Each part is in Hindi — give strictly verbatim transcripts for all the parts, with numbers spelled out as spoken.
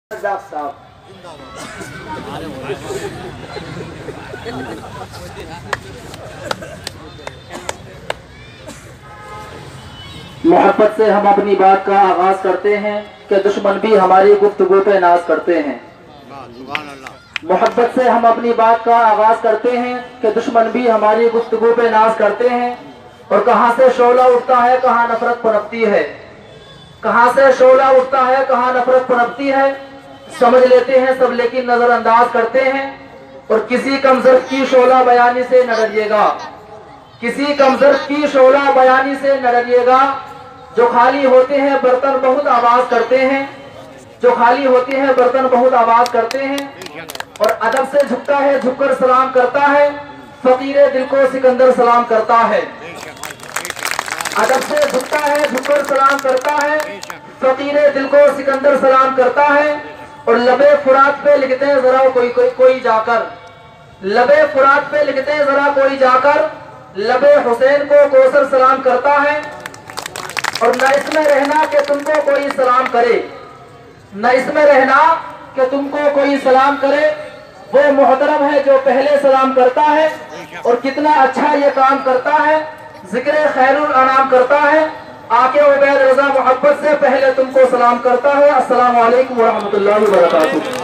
साहब मोहब्बत से हम अपनी बात का आगाज करते हैं कि दुश्मन भी हमारी गुफ्तगू पे नाज करते हैं। मोहब्बत से हम अपनी बात का आगाज करते हैं कि दुश्मन भी हमारी गुफ्तगू पे नाज करते हैं। और कहां से शोला उठता है कहां नफरत पनपती है, कहां से शोला उठता है कहां नफरत पनपती है, समझ लेते हैं सब लेकिन नजरअंदाज करते हैं। और किसी कमजोर की शोला बयानी से न डरिएगा, किसी कमजोर की शोला बयानी से न डरिएगा। जो खाली होते हैं बर्तन बहुत आवाज करते हैं, जो खाली होते हैं बर्तन बहुत आवाज करते हैं। और अदब से झुकता है झुककर सलाम करता है, फकीरे दिल को सिकंदर सलाम करता है। अदब से झुकता है झुककर सलाम करता है, फकीरे दिल को सिकंदर सलाम करता है। और लबे फुरात पे लिखते हैं जरा कोई कोई कोई जाकर, लबे फुरात पे लिखते हैं जरा कोई जाकर, लबे हुसैन को कौसर सलाम करता है। और न इसमें रहना कि तुमको कोई सलाम करे, न इसमें रहना कि तुमको कोई सलाम करे, वो मोहतरम है जो पहले सलाम करता है। और कितना अच्छा ये काम करता है, जिक्र खैरुल अनाम करता है। आके उबैद रजा मोहब्बत से पहले तुमको सलाम करता है। अस्सलामु अलैकुम व रहमतुल्लाहि व बरकातुहू।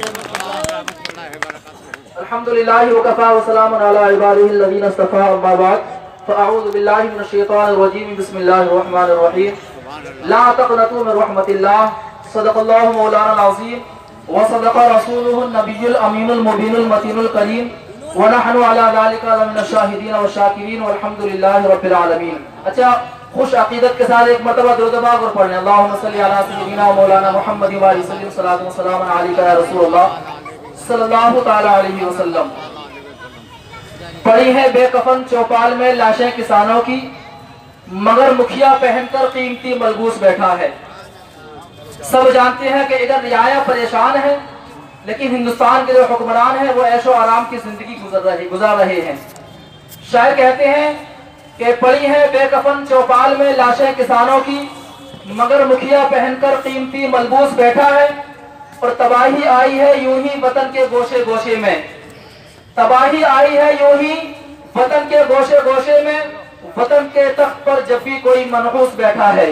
अल्हम्दुलिल्लाहि व कफा व सलामुन अला इबादिहिल लज़ीना इस्तफ़ा, अम्मा बाद। फ़अऊज़ु बिल्लाहि मिनश शैतानिर रजीम, बिस्मिल्लाहिर रहमानिर रहीम। ला तक़नतू मिन रहमतिल्लाह, सदक़ल्लाहु मौलाना अज़ीम व सदक़ रसूलुहुन नबियुल अमीनुल मुबीनुल मतीनुल करीम व नहनु अला ज़ालिका लमिनश शाहिदीन व शाकिरीन वल्हम्दुलिल्लाहि रब्बिल आलमीन। अच्छा, खुश अकीदत के साथ एक मरतबा दुरूद पाक और पढ़ लें। अल्लाहुम्मा सल्ली अला सय्यिदिना मौलाना मुहम्मद व अलैहि वसल्लम, सलातु व सलाम अलैका या रसूलल्लाह सल्लल्लाहु तआला अलैहि वसल्लम। पड़ी है बेकफन चौपाल में लाशें किसानों की, मगर मुखिया पहनकर कीमती मलबूस बैठा है। सब जानते हैं कि इधर रियाया परेशान है, लेकिन हिंदुस्तान के जो हुक्मरान हैं वो ऐशो आराम की जिंदगी गुजर रहे गुजार रहे हैं। शायर कहते हैं कि पड़ी है बेकफन चौपाल में लाशें किसानों की, मगर मुखिया पहनकर कीमती मलबूस बैठा है। और तबाही आई है यूं ही वतन के गोशे गोशे में, तबाही आई है यूं ही वतन के गोशे गोशे में, वतन के तख्त पर जब भी कोई मनहूस बैठा है।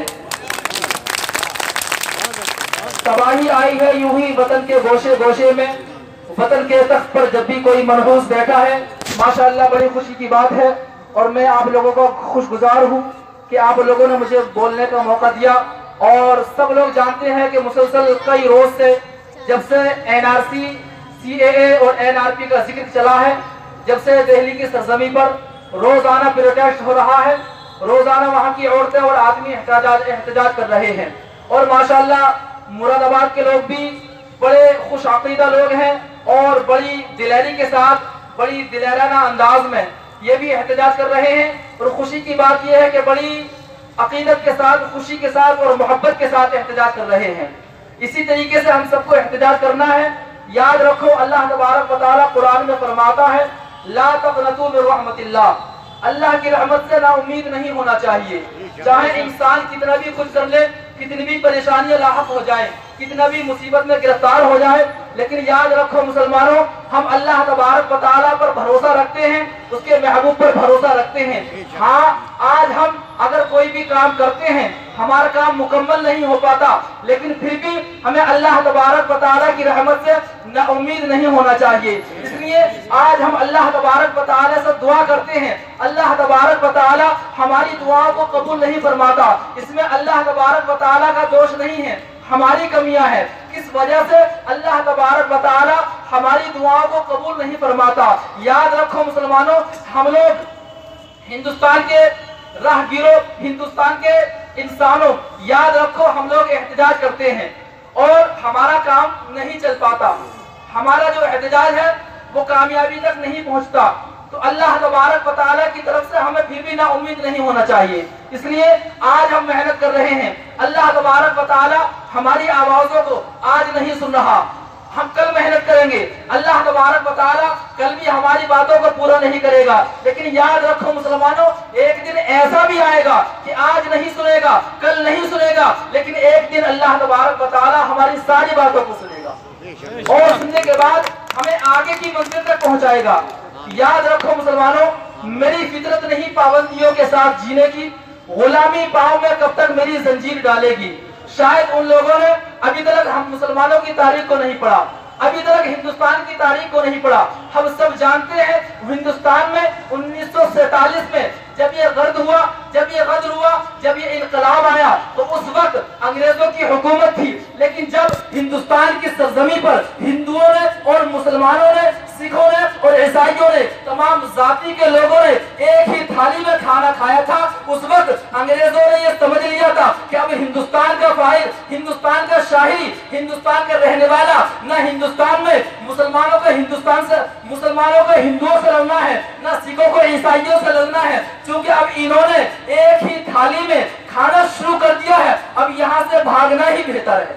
तबाही आई है यूं ही वतन के गोशे गोशे में, वतन के तख्त पर जब भी कोई मनहूस बैठा है। माशाअल्लाह बड़ी खुशी की बात है और मैं आप लोगों को खुशगुजार हूँ कि आप लोगों ने मुझे बोलने का मौका दिया। और सब लोग जानते हैं कि मुसलसल कई रोज से, जब से एनआरसी, सीएए और एनआरपी का जिक्र चला है, जब से दिल्ली की सरजमी पर रोजाना प्रोटेस्ट हो रहा है, रोजाना वहाँ की औरतें और आदमी एहतजाज एहतजाज कर रहे हैं। और माशाअल्लाह मुरादाबाद के लोग भी बड़े खुश अकीदा लोग हैं और बड़ी दिलेरी के साथ, बड़ी दिलेराना अंदाज में ये भी एहतजाज कर रहे हैं। और खुशी की बात यह है कि बड़ी अकीदत के साथ, खुशी के साथ और मोहब्बत के साथ एहतजाज कर रहे हैं। इसी तरीके से हम सबको एहतजाज करना है। याद रखो, अल्लाह तबारक व तआला कुरान में फरमाता है, ला तक़नतू मिन रहमतिल्लाह, अल्लाह की रहमत से ना उम्मीद नहीं होना चाहिए। चाहे इंसान कितना भी कुछ कर ले, कितनी भी परेशानियां लाहक हो जाए, कितना भी मुसीबत में गिरफ्तार हो जाए, लेकिन याद रखो मुसलमानों, हम अल्लाह तबारक व तआला पर भरोसा रखते हैं, उसके महबूब पर भरोसा रखते हैं। हाँ, आज हम अगर कोई भी काम करते हैं, हमारा काम मुकम्मल नहीं हो पाता, लेकिन फिर भी हमें अल्लाह तबारक व तआला की रहमत से ना उम्मीद नहीं होना चाहिए। इसलिए आज हम अल्लाह तबारक व तआला से दुआ करते हैं। अल्लाह तबारक व तआला हमारी दुआओं को कबूल नहीं फरमाता, इसमें अल्लाह तबारक व तआला का दोष नहीं है, हमारी कमियां हैं। किस वजह से अल्लाह तबारक व तआला हमारी दुआओं को कबूल नहीं फरमाता। याद रखो मुसलमानों, हम लोग हिंदुस्तान के राहगीरों, हिंदुस्तान के इंसानों, याद रखो हम लोग एहतजाज करते हैं और हमारा काम नहीं चल पाता, हमारा जो एहतजाज है वो कामयाबी तक नहीं पहुंचता। तो अल्लाह तबारक व तआला की तरफ से हमें फिर भी ना उम्मीद नहीं होना चाहिए। इसलिए आज हम मेहनत कर रहे हैं। अल्लाह तबारक व तआला हमारी आवाजों को आज नहीं सुन रहा, हम कल मेहनत करेंगे। अल्लाह तबारक व तआला कल भी हमारी बातों को पूरा नहीं करेगा, लेकिन याद रखो मुसलमानों, एक दिन ऐसा भी आएगा कि आज नहीं सुनेगा, कल नहीं सुनेगा, लेकिन एक दिन अल्लाह तबारक व तआला हमारी सारी बातों को सुनेगा और सुनने के बाद हमें आगे की मंजिल तक पहुंचाएगा। याद रखो मुसलमानों, मेरी फितरत नहीं पाबंदियों के साथ जीने की, गुलामी पाँव में कब तक मेरी जंजीर डालेगी। शायद उन लोगों ने अभी तक हम मुसलमानों की तारीख को नहीं पढ़ा, अभी तक हिंदुस्तान की तारीख को नहीं पढ़ा। हम सब जानते हैं हिंदुस्तान में उन्नीस सौ सैतालीस में जब ये गर्द हुआ, जब ये गद्र हुआ, जब ये इनकलाब आया, तो उस वक्त अंग्रेजों की हुकूमत थी। लेकिन जब हिंदुस्तान की सरजमी पर हिंदुओं ने और मुसलमानों ने, सिखों ने और ईसाइयों ने, तमाम जाति के लोगों ने एक ही थाली में खाना खाया था, उस वक्त अंग्रेजों ने ये समझ लिया था कि अब हिंदुस्तान का फाइल, हिंदुस्तान का शाही, हिंदुस्तान का रहने वाला, न हिंदुस्तान में मुसलमानों को हिंदुस्तान से, मुसलमानों को हिंदुओं से लड़ना है, न सिखों को ईसाइयों से लड़ना है, क्योंकि अब इन्होंने एक ही थाली में खाना शुरू कर दिया है। अब यहाँ से भागना ही बेहतर है,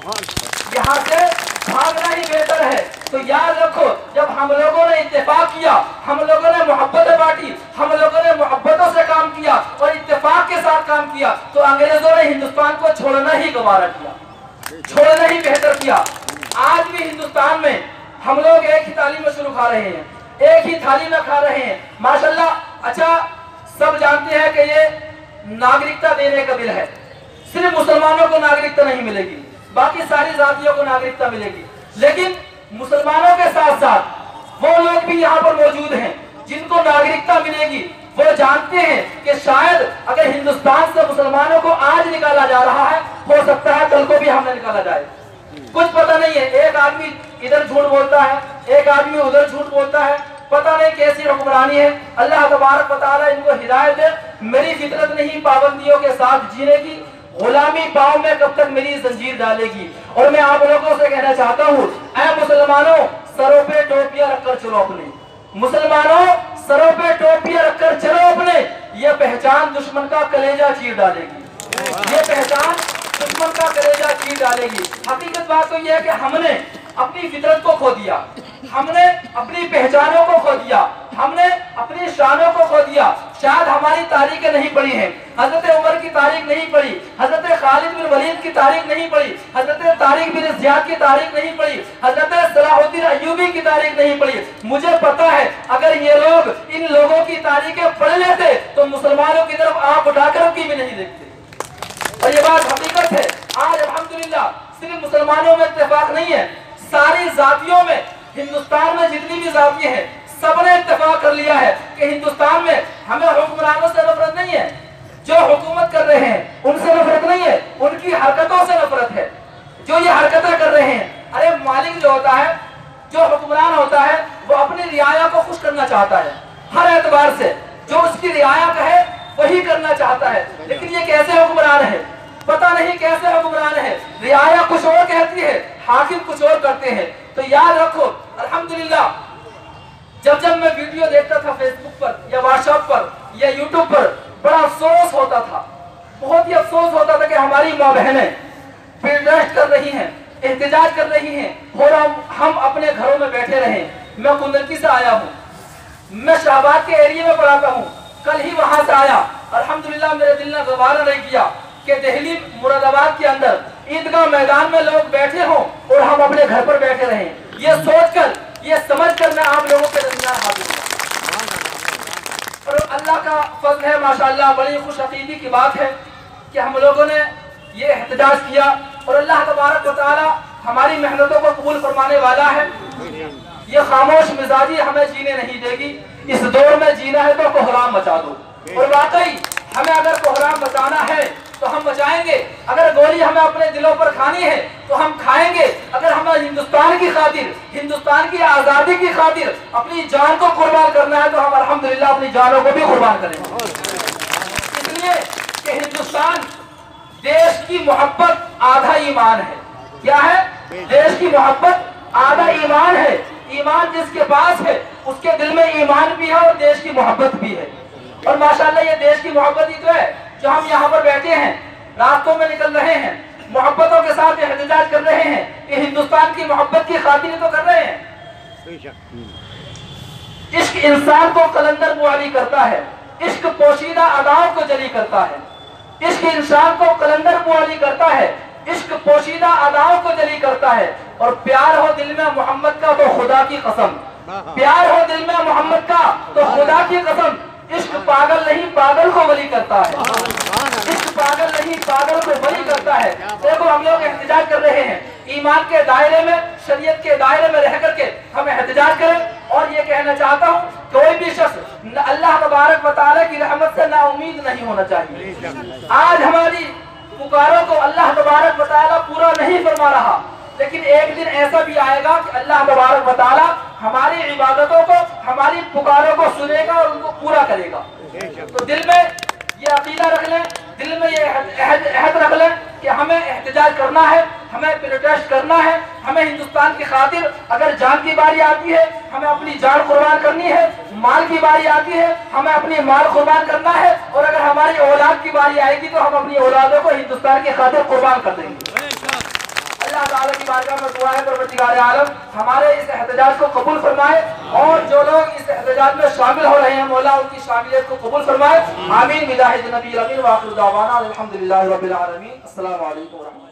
यहाँ से भागना ही बेहतर है। तो याद रखो, जब हम लोगों ने इत्तेफाक किया, हम लोगों ने मोहब्बतें बांटी, हम लोगों ने मोहब्बतों से काम किया और इत्तेफाक के साथ काम किया, तो अंग्रेजों ने हिंदुस्तान को छोड़ना ही गवारा किया, छोड़ना ही बेहतर किया। आज भी हिंदुस्तान में हम लोग एक ही थाली में शुरू खा रहे हैं, एक ही थाली में खा रहे हैं माशाल्लाह। अच्छा, सब जानते हैं कि ये नागरिकता देने का बिल है, सिर्फ मुसलमानों को नागरिकता नहीं मिलेगी, बाकी सारी जातियों को नागरिकता मिलेगी। लेकिन मुसलमानों के साथ साथ वो लोग भी यहाँ पर मौजूद हैं जिनको नागरिकता मिलेगी। वो जानते हैं कि शायद अगर हिंदुस्तान से मुसलमानों को आज निकाला जा रहा है, हो सकता है कल को भी हमें निकाला जाए, कुछ पता नहीं है। एक आदमी इधर झूठ बोलता है, एक आदमी उधर झूठ बोलता है, पता नहीं कैसी हुक्मरानी है। अल्लाह तबारक व तआला इनको हिदायत दे। मेरी फितरत नहीं पाबंदियों के साथ जीने की, गुलामी पाँव में कब तक मेरी जंजीर डालेगी। और मैं आप लोगों से कहना चाहता हूँ, ऐ मुसलमानों, सरों पे टोपियां रखकर चलो अपने, मुसलमानों सरों पे टोपियां रखकर चलो अपने। ये पहचान दुश्मन का कलेजा चीर डालेगी, ये पहचान दुश्मन का कलेजा चीर डालेगी। हकीकत बात तो यह है कि हमने अपनी फितरत को खो दिया, हमने अपनी पहचानों को खो दिया, हमने अपनी शानों को खो दिया। शायद हमारी तारीखें नहीं पढ़ी हैं, हजरत उमर की तारीख नहीं पढ़ी, हजरत खालिद बिन वलीद की तारीख नहीं पढ़ी, हजरत तारिक बिन ज़ियाद की तारीख नहीं पढ़ी, हजरत सलाहुद्दीन अय्यूबी की तारीख नहीं पढ़ी। मुझे पता है अगर ये लोग इन लोगों की तारीखें पढ़ लेते तो मुसलमानों की तरफ आंख उठाकर की भी नहीं देखते। और ये बात हकीकत है। आज अल्हम्दुलिल्लाह सिर्फ मुसलमानों में इत्तेफाक नहीं है, सारी जातियों में, हिंदुस्तान में जितनी भी जातियां हैं, सबने इत्तेफाक कर लिया है कि हिंदुस्तान में हमें हुक्मरानों से नफरत नहीं है, जो हुकूमत कर रहे हैं उनसे नफरत नहीं है, उनकी हरकतों से नफरत है, जो ये हरकतें कर रहे हैं। अरे मालिक जो होता है, जो हुक्मरान होता है, वो अपनी रियाया को खुश करना चाहता है हर एतबार से, जो उसकी रियाया कहे वही करना चाहता है। लेकिन ये कैसे हुक्मरान है, पता नहीं कैसे हुक्मरान है, रियाया कुछ और कहती है, हाकिम कुछ और करते हैं। तो याद रखो, अल्हम्दुलिल्लाह जब जब मैं वीडियो देखता था फेसबुक पर या व्हाट्सएप पर या यूट्यूब पर, बड़ा अफसोस होता था, बहुत ही अफसोस होता था कि हमारी माँ बहनें प्रोटेस्ट कर रही हैं, एहतजाज कर रही हैं और हम हम अपने घरों में बैठे रहे। मैं कुंदरकी से आया हूँ, मैं शाहबाद के एरिया में पढ़ाता हूँ, कल ही वहां से आया। अल्हम्दुलिल्लाह मेरे दिल ने गवारा नहीं किया कि दिल्ली मुरादाबाद के अंदर ईदगाह मैदान में लोग बैठे हों और हम अपने घर पर बैठे रहें। ये सोचकर, ये समझकर मैं आप लोगों के दरमियान हाजिर हूं। और अल्लाह का फज़ल है माशाअल्लाह, बड़ी खुशअकीदी की बात है कि हम लोगों ने ये एहतजाज किया और अल्लाह तबारक व तआला हमारी मेहनतों को कबूल फरमाने वाला है। ये खामोश मिजाजी हमें जीने नहीं देगी। इस दौर में जीना है तो कोहराम मचा दो, और वाकई हमें अगर कोहराम मचाना है तो हम बचाएंगे। अगर गोली हमें अपने दिलों पर खानी है तो हम खाएंगे। अगर हमें हिंदुस्तान की खातिर, हिंदुस्तान की आज़ादी की खातिर अपनी जान को कुर्बान करना है तो हम अल्हम्दुलिल्लाह अपनी जानों को भी कुर्बान करेंगे। इसलिए कि हिंदुस्तान, देश की मोहब्बत आधा ईमान है। क्या है? देश की मोहब्बत आधा ईमान है। ईमान जिसके पास है उसके दिल में ईमान भी है और देश की मोहब्बत भी है। और माशाल्लाह ये देश की मोहब्बत ही तो है जो हम यहाँ पर बैठे हैं, रास्तों में निकल रहे हैं, मोहब्बतों के साथ एहतजाज कर रहे हैं। ये हिंदुस्तान की मोहब्बत की खातिर तो कर रहे हैं। इश्क इंसान को कलंदर मुआली करता है, इश्क पोशीदा अदाओं को जली करता है। इश्क इंसान को कलंदर मुआली करता है, इश्क पोशीदा अदाओं को जली करता है। और प्यार हो दिल में मोहम्मद का तो खुदा की कसम, प्यार हो दिल में मोहम्मद का तो खुदा की कसम, इश्क पागल नहीं पागल को वली करता है, इश्क पागल नहीं पागल को वली करता है। देखो हम लोग एहतजाज कर रहे हैं, ईमान के दायरे में, शरीयत के दायरे में रह करके हम एहतजाज करें। और ये कहना चाहता हूँ, कोई भी शख्स अल्लाह तबारक व तआला की रहमत से नाउमीद नहीं होना चाहिए। आज हमारी पुकारों को अल्लाह तबारक व तआला पूरा नहीं फरमा रहा, लेकिन एक दिन ऐसा भी आएगा कि अल्लाह तबारक व तआला हमारी इबादतों को, हमारी पुकारों को सुनेगा और उनको पूरा करेगा। तो दिल में ये अकीदा रख लें, दिल में ये अहद, अहद रख लें कि हमें एहतजाज करना है, हमें प्रोटेस्ट करना है, हमें हिंदुस्तान की खातिर अगर जान की बारी आती है हमें अपनी जान कुर्बान करनी है, माल की बारी आती है हमें अपनी माल कुर्बान करना है, और अगर हमारी औलाद की बारी आएगी तो हम अपनी औलादों को हिंदुस्तान की खातिर कुर्बान कर देंगे। अल्लाह ताला की बारगाह में दुआ है परवरदिगार आलम हमारे इस एहतजाज को कबूल फरमाए, और जो लोग इस एहतजाज में शामिल हो रहे हैं मौला उनकी शामिलियत को कबूल फरमाए। आमीन बिजाहिद नबी अमीन व आखिर दावाना अल्हम्दुलिल्लाहि रब्बिल आलमीन। अस्सलामु अलैकुम व रहमतुल्लाह।